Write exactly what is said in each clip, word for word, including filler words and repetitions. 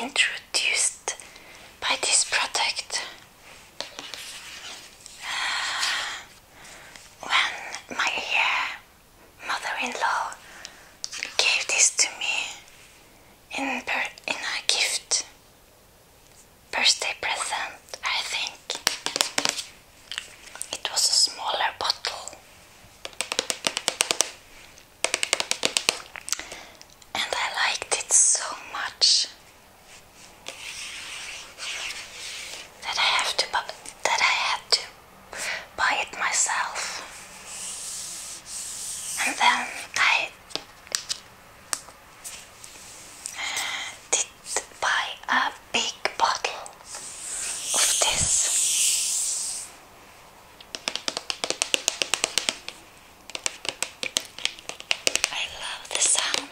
introduced by this product uh, when my uh, mother-in-law gave this to me in, per in a gift, birthday present, I think. It was a smaller bottle. And I liked it so much that I have to bu that I had to buy it myself. And then I uh, did buy a big bottle of this. I love the sound.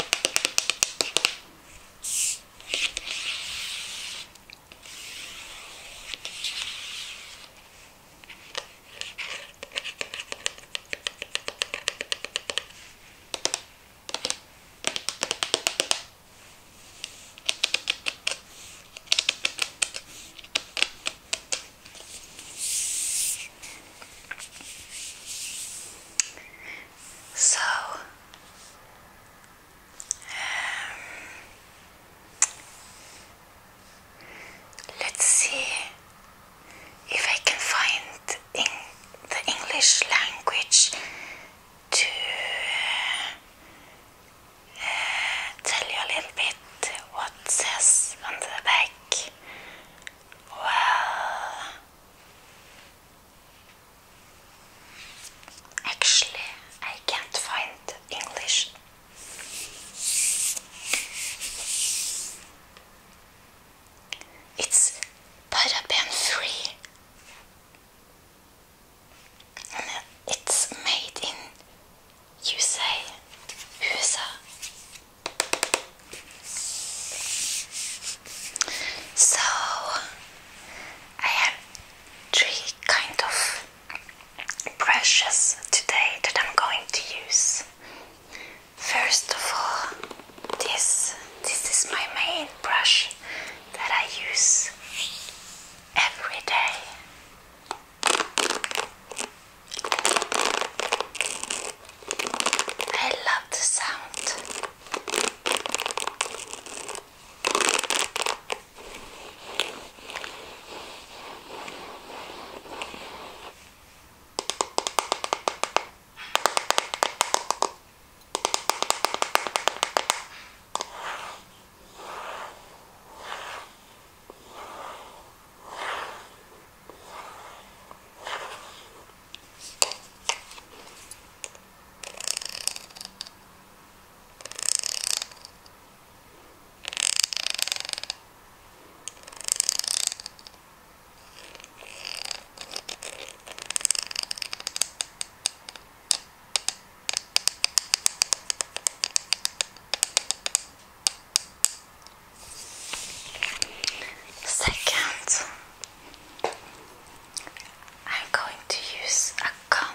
So, um, let's see if I can find in the English language to uh, tell you a little bit what it says on the back. Well, actually, I can't find English. It's paraben free. And it's made in U S A. U S A. So I have three kind of brushes today that I'm going to use. First of all, this this is my main brush that I use every day. I love the sound. Second, I'm going to use a comb,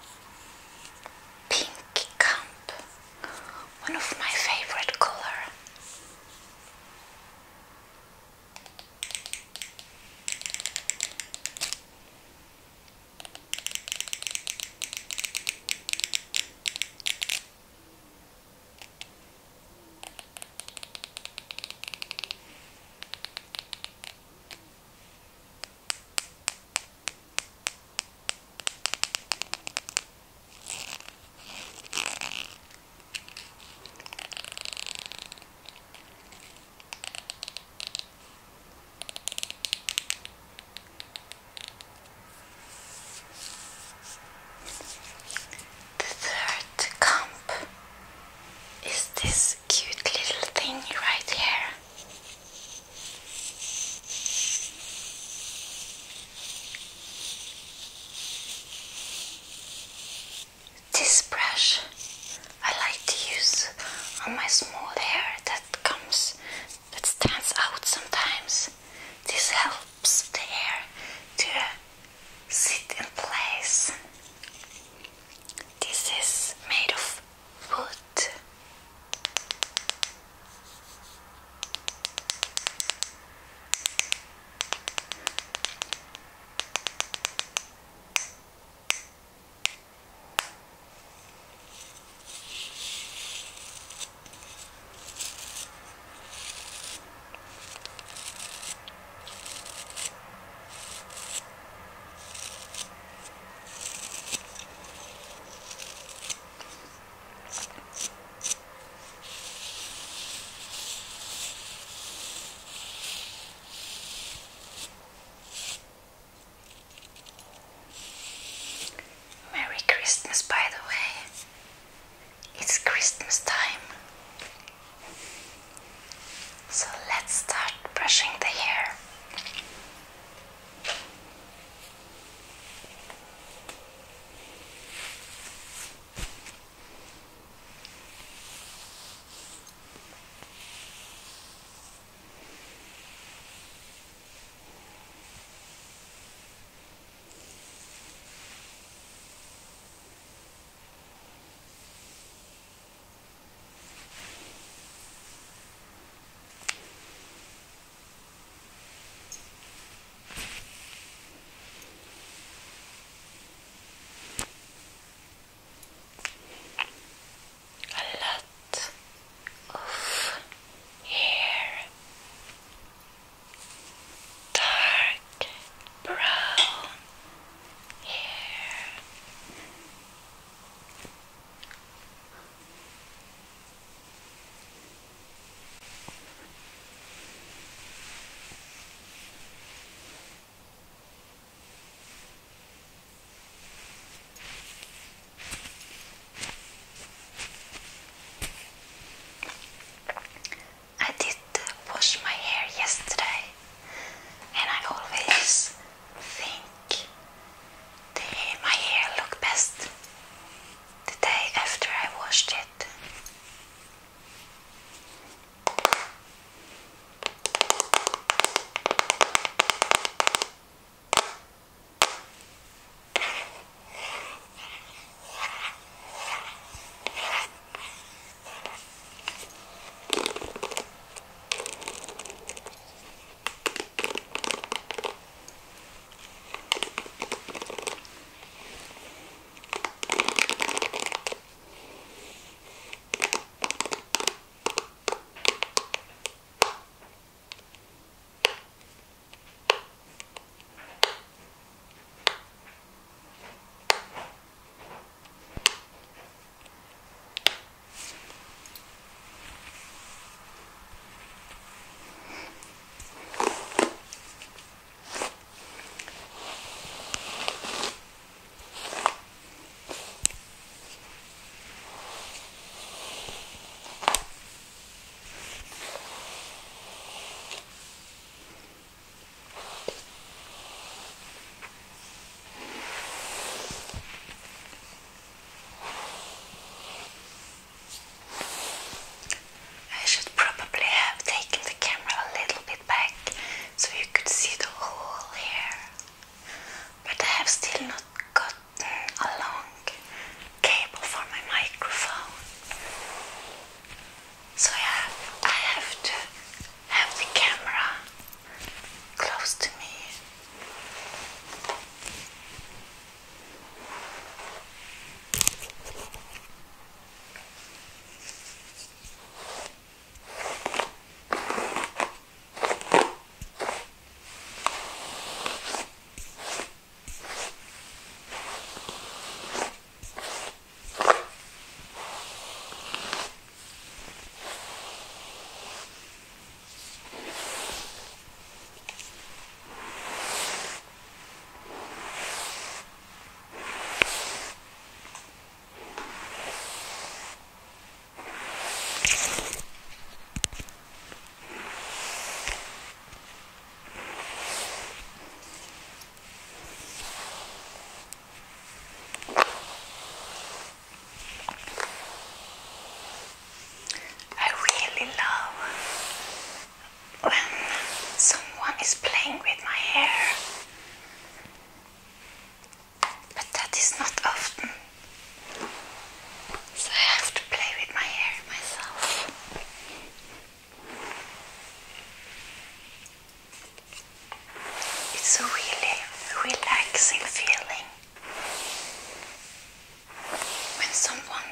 pink comb, one of my favorite color. This cute little thing right here. This brush I like to use on my small hair that comes, that stands out sometimes. This helps the hair to sit in place. This is made of wood.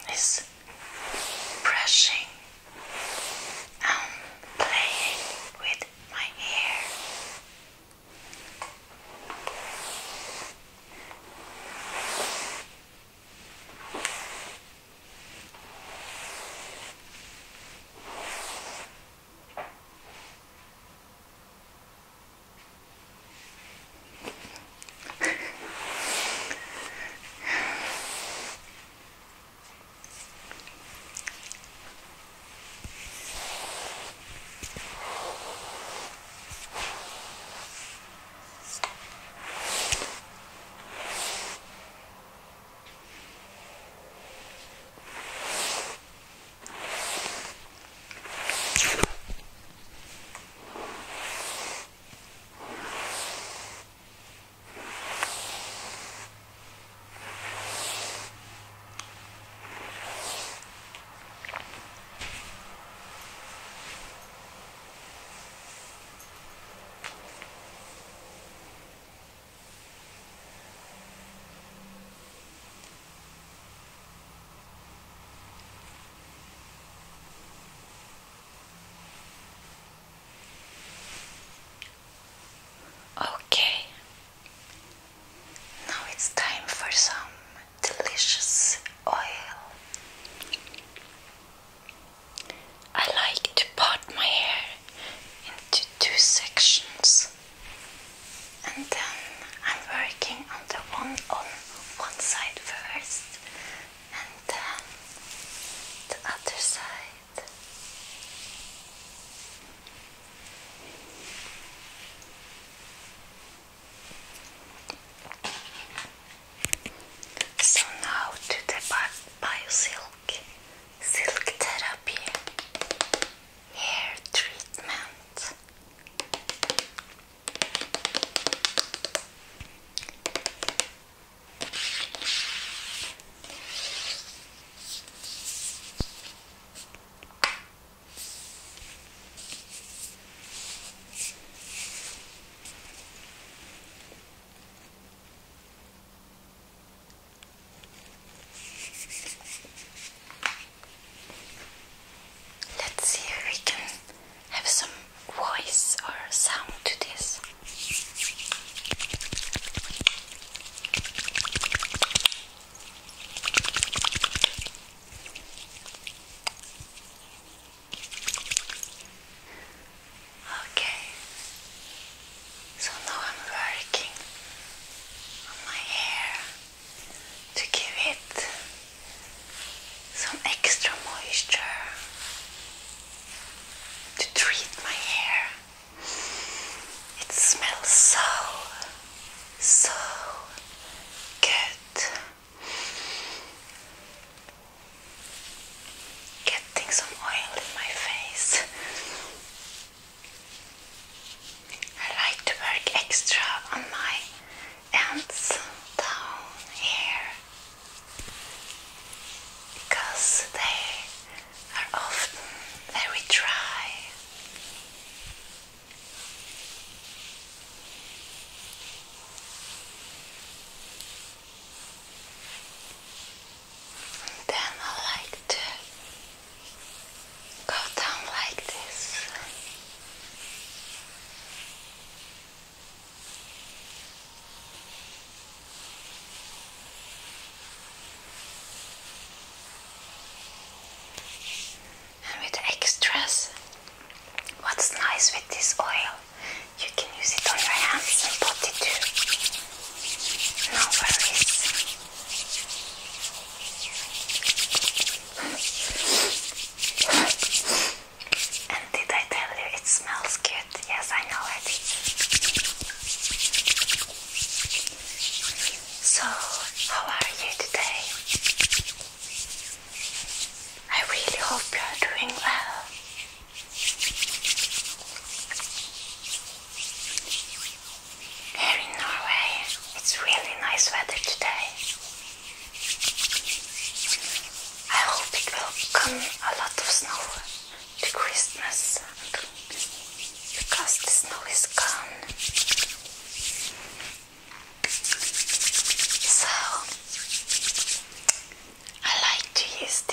is brushing and playing with my hair. Okay, now it's time for some delicious oil. I like to part my hair into two sections, and then I'm working on the one on one side first, and then the other side. So now to the BioSilk Silk Therapy hair treatment. Let's see if we can have some voice or sound to this. Okay, so now I'm working on my hair to give it some extra moisture, to treat my hair. It smells so, so good. Getting some oil in my face. I like to work extra on my ends down here because they are often very dry. And then I like to go down like this. And with extras, what's nice with this oil, you can use it on your hands and body too. No worries. And did I tell you it smells good? Yes, I know it. So, how are you today? I really hope you are doing well. Here in Norway, it's really nice weather today. I hope it will come a lot of snow to Christmas because the snow is gone. So I like to use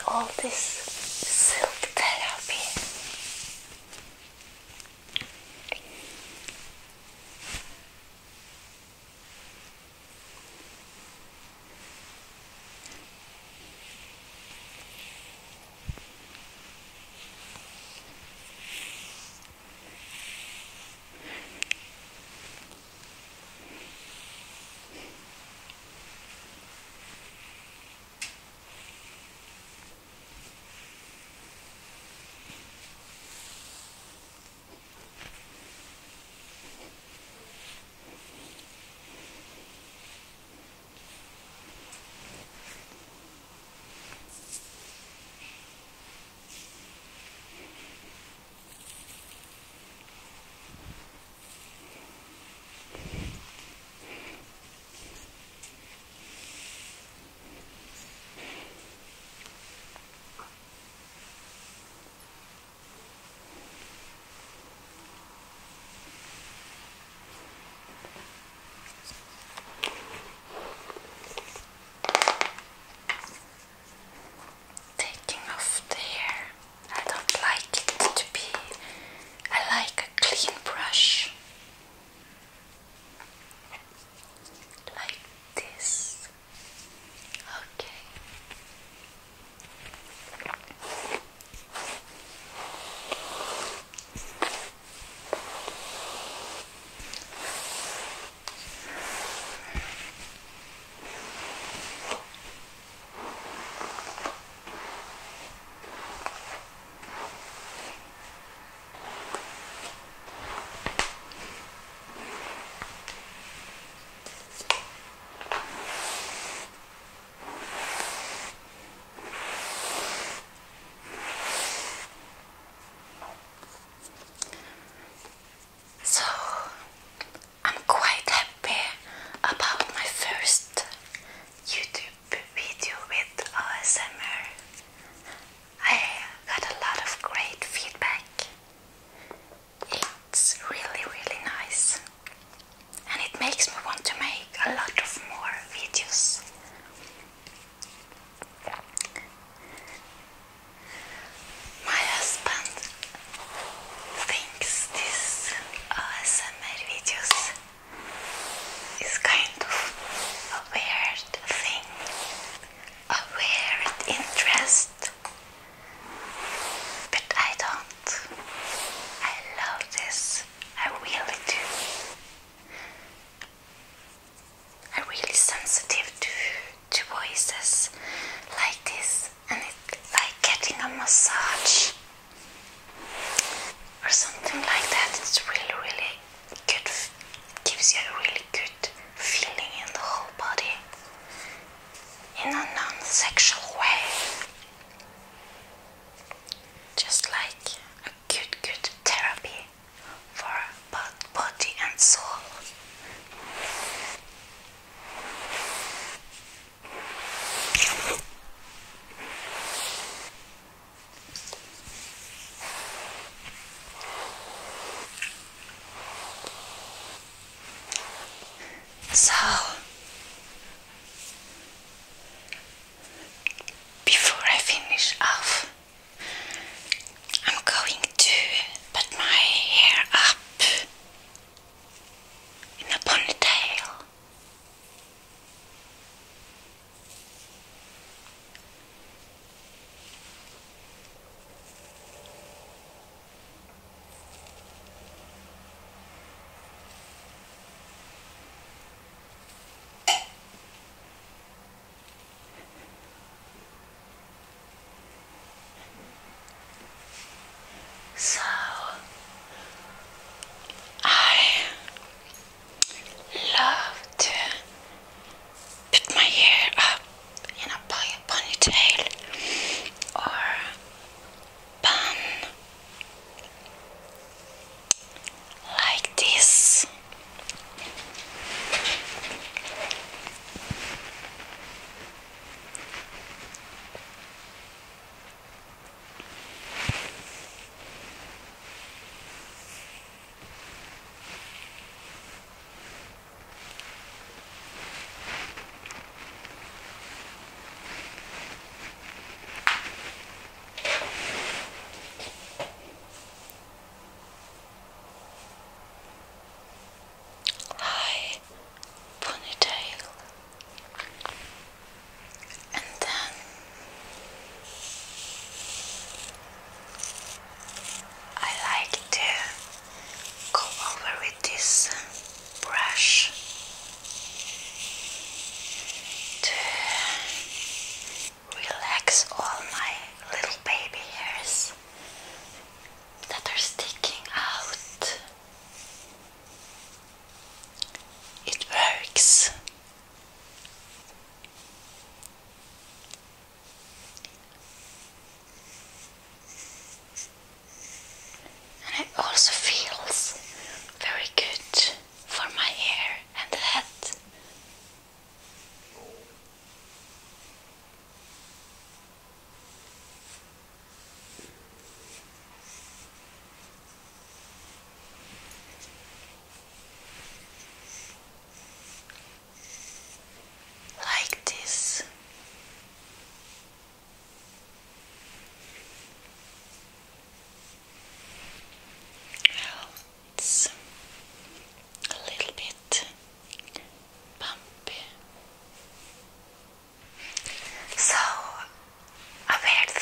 all this silk therapy. Massage or something like that. It's really, really good. Gives you a really good feeling in the whole body in a non-sexual way. Just like a good, good therapy for both body and soul.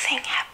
thing happens.